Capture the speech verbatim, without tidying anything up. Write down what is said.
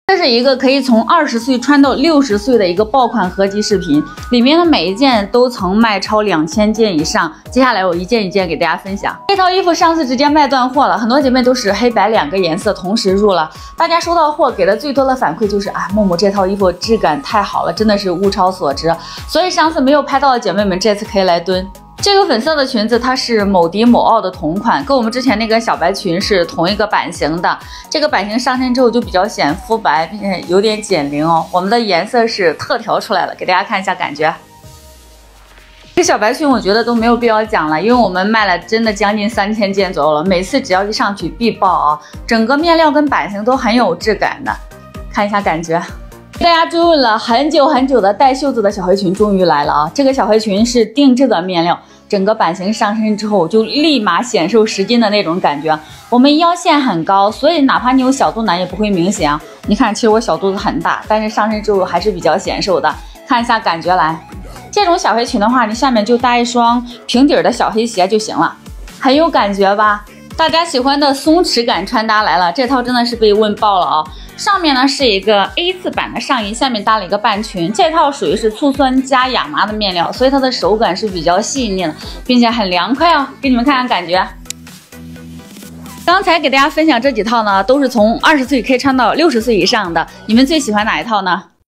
这是一个可以从二十岁穿到六十岁的一个爆款合集视频，里面的每一件都曾卖超两千件以上。接下来我一件一件给大家分享。这套衣服上次直接卖断货了，很多姐妹都是黑白两个颜色同时入了。大家收到货给的最多的反馈就是啊，木木这套衣服质感太好了，真的是物超所值。所以上次没有拍到的姐妹们，这次可以来蹲。 这个粉色的裙子，它是某迪某奥的同款，跟我们之前那个小白裙是同一个版型的。这个版型上身之后就比较显肤白，并且有点减龄哦。我们的颜色是特调出来了，给大家看一下感觉。这小白裙我觉得都没有必要讲了，因为我们卖了真的将近三千件左右了，每次只要一上去必爆啊！整个面料跟版型都很有质感的，看一下感觉。 大家追问了很久很久的带袖子的小黑裙终于来了啊！这个小黑裙是定制的面料，整个版型上身之后就立马显瘦十斤的那种感觉。我们腰线很高，所以哪怕你有小肚腩也不会明显啊。你看，其实我小肚子很大，但是上身之后还是比较显瘦的。看一下感觉来，这种小黑裙的话，你下面就搭一双平底的小黑鞋就行了，很有感觉吧？大家喜欢的松弛感穿搭来了，这套真的是被问爆了啊！ 上面呢是一个 A 字版的上衣，下面搭了一个半裙。这套属于是醋酸加亚麻的面料，所以它的手感是比较细腻的，并且很凉快哦。给你们看看感觉。刚才给大家分享这几套呢，都是从二十岁可以穿到六十岁以上的。你们最喜欢哪一套呢？